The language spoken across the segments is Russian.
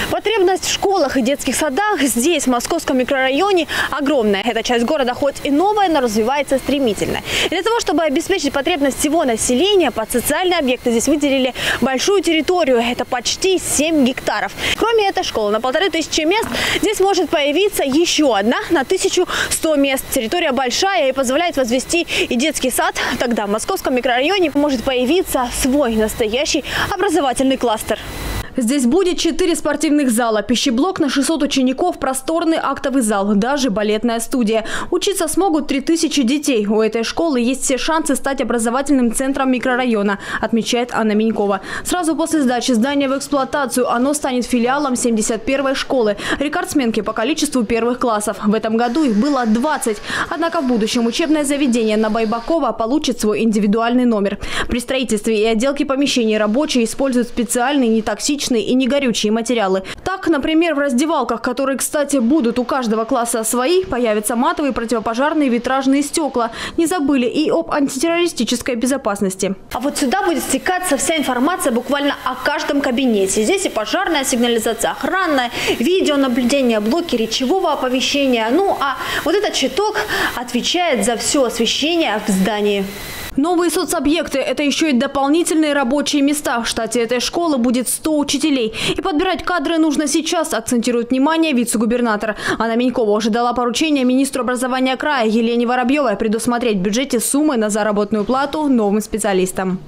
Потребность в школах и детских садах здесь, в московском микрорайоне, огромная. Эта часть города хоть и новая, но развивается стремительно. И для того, чтобы обеспечить потребность всего населения, под социальные объекты здесь выделили большую территорию. Это почти 7 гектаров. Кроме этой школы, на 1500 мест здесь может появиться еще одна на 1100 мест. Территория большая и позволяет возвести и детский сад. Тогда в московском микрорайоне может появиться свой настоящий образовательный кластер. Здесь будет 4 спортивных зала, пищеблок на 600 учеников, просторный актовый зал, даже балетная студия. Учиться смогут 3000 детей. У этой школы есть все шансы стать образовательным центром микрорайона, отмечает Анна Минькова. Сразу после сдачи здания в эксплуатацию оно станет филиалом 71-й школы, рекордсменки по количеству первых классов. В этом году их было 20. Однако в будущем учебное заведение на Байбакова получит свой индивидуальный номер. При строительстве и отделке помещений рабочие используют специальные нетоксичные и негорючие материалы. Так, например, в раздевалках, которые, кстати, будут у каждого класса свои, появятся матовые противопожарные витражные стекла. Не забыли и об антитеррористической безопасности. А вот сюда будет стекаться вся информация буквально о каждом кабинете. Здесь и пожарная сигнализация, охранная, видеонаблюдение, блоки речевого оповещения. Ну а вот этот щиток отвечает за все освещение в здании. Новые соцобъекты – это еще и дополнительные рабочие места. В штате этой школы будет 100 учителей. И подбирать кадры нужно сейчас, акцентирует внимание вице-губернатор. Анна Минькова уже дала поручение министру образования края Елене Воробьевой предусмотреть в бюджете суммы на заработную плату новым специалистам.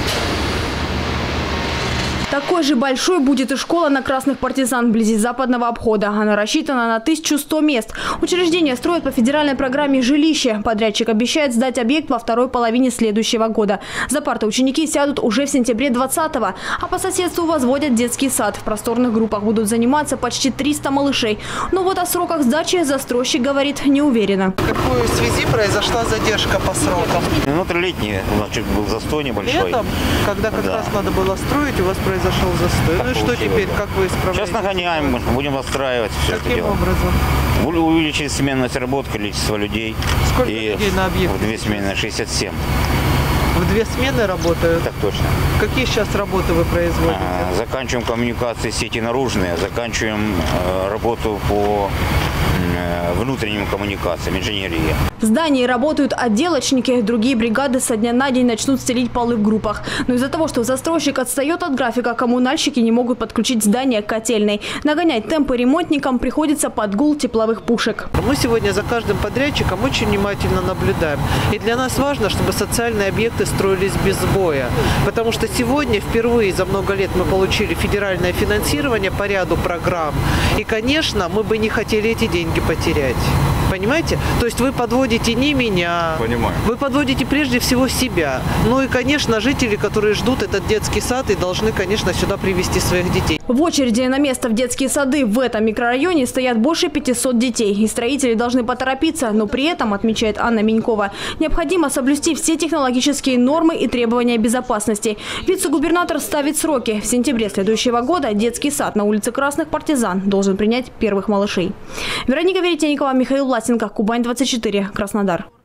Такой же большой будет и школа на Красных Партизан вблизи западного обхода. Она рассчитана на 1100 мест. Учреждение строят по федеральной программе «Жилище». Подрядчик обещает сдать объект во второй половине следующего года. За парты ученики сядут уже в сентябре 2020-го. А по соседству возводят детский сад. В просторных группах будут заниматься почти 300 малышей. Но вот о сроках сдачи застройщик говорит не уверенно. В какой связи произошла задержка по срокам? Ну, летний, значит, был застой небольшой. Летом, когда как раз надо было строить, у вас произошел застой. Ну и что теперь, как вы исправляете? Сейчас нагоняем, будем восстраивать все это дело. Каким образом? Увеличить сменность работ, количество людей. Сколько людей на объекте? В 2 смены 67. В 2 смены работают? Так точно. Какие сейчас работы вы производите? Заканчиваем коммуникации сети наружные, заканчиваем работу по внутренним коммуникациям, инженерии. В здании работают отделочники. Другие бригады со дня на день начнут стелить полы в группах. Но из-за того, что застройщик отстает от графика, коммунальщики не могут подключить здание к котельной. Нагонять темпы ремонтникам приходится под гул тепловых пушек. Мы сегодня за каждым подрядчиком очень внимательно наблюдаем. И для нас важно, чтобы социальные объекты строились без сбоя. Потому что сегодня впервые за много лет мы получили федеральное финансирование по ряду программ. И, конечно, мы бы не хотели эти деньги потерять. Понимаете? То есть вы подводите не меня, вы подводите прежде всего себя. Ну и, конечно, жители, которые ждут этот детский сад и должны, конечно, сюда привезти своих детей. В очереди на место в детские сады в этом микрорайоне стоят больше 500 детей. И строители должны поторопиться, но при этом, отмечает Анна Минькова, необходимо соблюсти все технологические нормы и требования безопасности. Вице-губернатор ставит сроки. В сентябре следующего года детский сад на улице Красных Партизан должен принять первых малышей. Вероника Веретенникова, Михаил Власенко, Кубань 24, Краснодар.